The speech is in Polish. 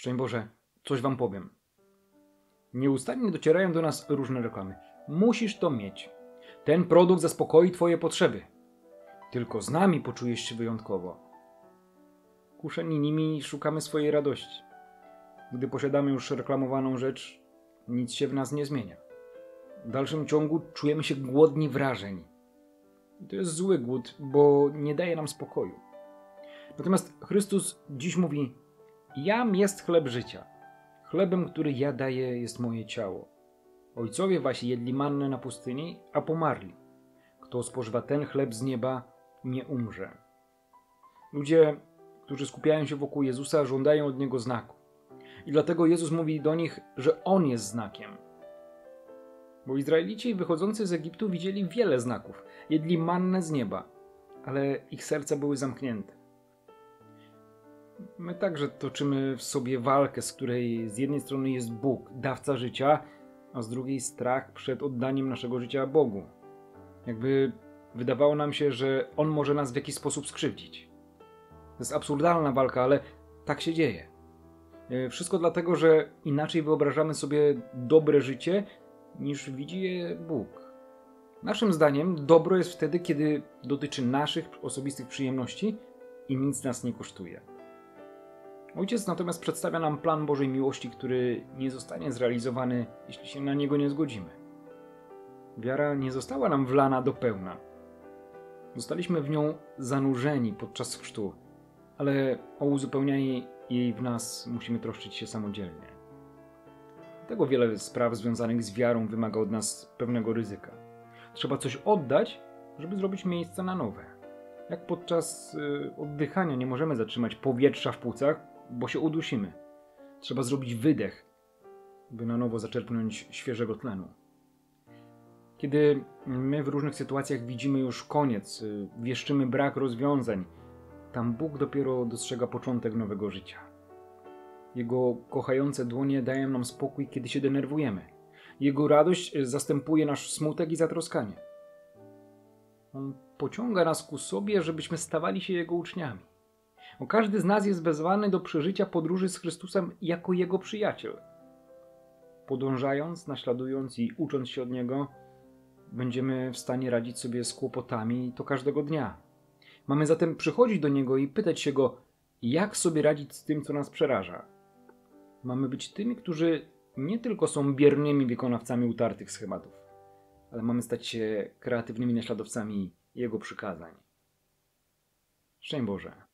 Szczęść Boże, coś wam powiem. Nieustannie docierają do nas różne reklamy. Musisz to mieć. Ten produkt zaspokoi twoje potrzeby. Tylko z nami poczujesz się wyjątkowo. Kuszeni nimi szukamy swojej radości. Gdy posiadamy już reklamowaną rzecz, nic się w nas nie zmienia. W dalszym ciągu czujemy się głodni wrażeń. To jest zły głód, bo nie daje nam spokoju. Natomiast Chrystus dziś mówi: jam jest chleb życia. Chlebem, który ja daję, jest moje ciało. Ojcowie wasi jedli mannę na pustyni, a pomarli. Kto spożywa ten chleb z nieba, nie umrze. Ludzie, którzy skupiają się wokół Jezusa, żądają od Niego znaku. I dlatego Jezus mówi do nich, że On jest znakiem. Bo Izraelici wychodzący z Egiptu widzieli wiele znaków. Jedli mannę z nieba, ale ich serca były zamknięte. My także toczymy w sobie walkę, z której z jednej strony jest Bóg, dawca życia, a z drugiej strach przed oddaniem naszego życia Bogu. Jakby wydawało nam się, że On może nas w jakiś sposób skrzywdzić. To jest absurdalna walka, ale tak się dzieje. Wszystko dlatego, że inaczej wyobrażamy sobie dobre życie, niż widzi je Bóg. Naszym zdaniem dobro jest wtedy, kiedy dotyczy naszych osobistych przyjemności i nic nas nie kosztuje. Ojciec natomiast przedstawia nam plan Bożej miłości, który nie zostanie zrealizowany, jeśli się na niego nie zgodzimy. Wiara nie została nam wlana do pełna. Zostaliśmy w nią zanurzeni podczas chrztu, ale o uzupełnianie jej w nas musimy troszczyć się samodzielnie. Dlatego wiele spraw związanych z wiarą wymaga od nas pewnego ryzyka. Trzeba coś oddać, żeby zrobić miejsce na nowe. Jak podczas oddychania nie możemy zatrzymać powietrza w płucach, bo się udusimy. Trzeba zrobić wydech, by na nowo zaczerpnąć świeżego tlenu. Kiedy my w różnych sytuacjach widzimy już koniec, wieszczymy brak rozwiązań, tam Bóg dopiero dostrzega początek nowego życia. Jego kochające dłonie dają nam spokój, kiedy się denerwujemy. Jego radość zastępuje nasz smutek i zatroskanie. On pociąga nas ku sobie, żebyśmy stawali się Jego uczniami. Bo każdy z nas jest wezwany do przeżycia podróży z Chrystusem jako Jego przyjaciel. Podążając, naśladując i ucząc się od Niego, będziemy w stanie radzić sobie z kłopotami, i to każdego dnia. Mamy zatem przychodzić do Niego i pytać się Go, jak sobie radzić z tym, co nas przeraża. Mamy być tymi, którzy nie tylko są biernymi wykonawcami utartych schematów, ale mamy stać się kreatywnymi naśladowcami Jego przykazań. Szczęść Boże.